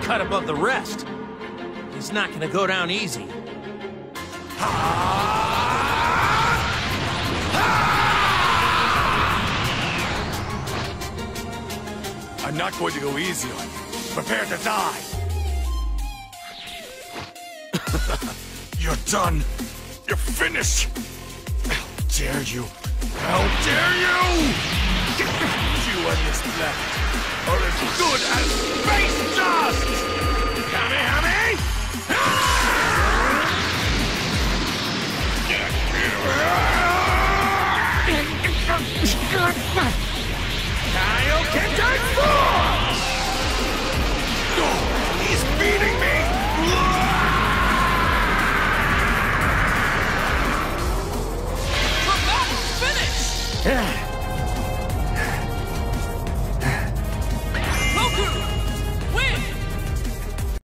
cut above the rest. He's not gonna go down easy. I'm not going to go easy on you. Prepare to die. You're done. You're finished. How dare you? How dare you? You and this planet are as good as space dust! Kamehame! Kaioken Type Force! Oh, he's beating me! The battle's finished!